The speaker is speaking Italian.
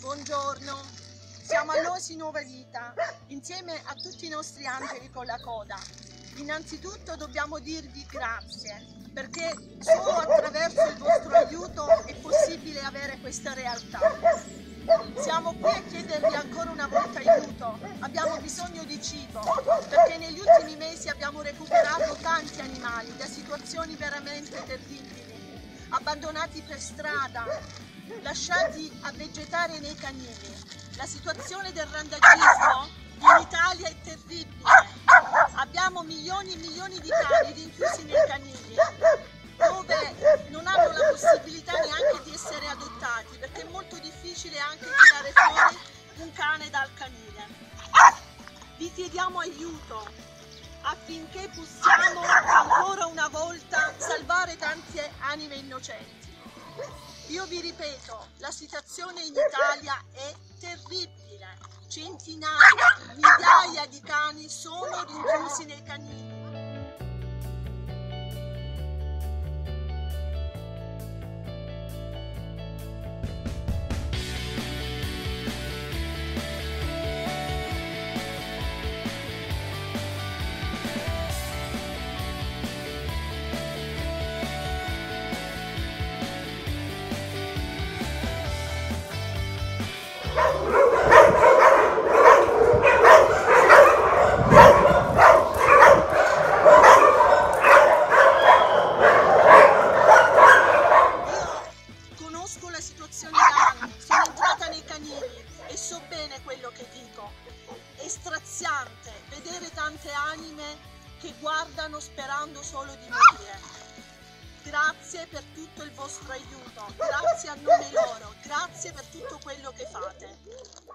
Buongiorno, siamo all'Osi Nuova Vita, insieme a tutti i nostri angeli con la coda. Innanzitutto dobbiamo dirvi grazie, perché solo attraverso il vostro aiuto è possibile avere questa realtà. Siamo qui a chiedervi ancora una volta aiuto, abbiamo bisogno di cibo, perché negli ultimi mesi abbiamo recuperato tanti animali da situazioni veramente terribili, abbandonati per strada, lasciati a vegetare nei canili. La situazione del randagismo in Italia è terribile. Abbiamo milioni e milioni di cani rinchiusi nei canili, dove non hanno la possibilità neanche di essere adottati, perché è molto difficile anche tirare fuori un cane dal canile. Vi chiediamo aiuto affinché possiamo ancora una volta salvare tante anime innocenti. Io vi ripeto, la situazione in Italia è terribile. Centinaia, migliaia di cani sono rinchiusi nei canili. Conosco la situazione da anni, sono entrata nei canili e so bene quello che dico. È straziante vedere tante anime che guardano sperando solo di morire. Grazie per tutto il vostro aiuto, grazie a nome loro, grazie per tutto quello che fate.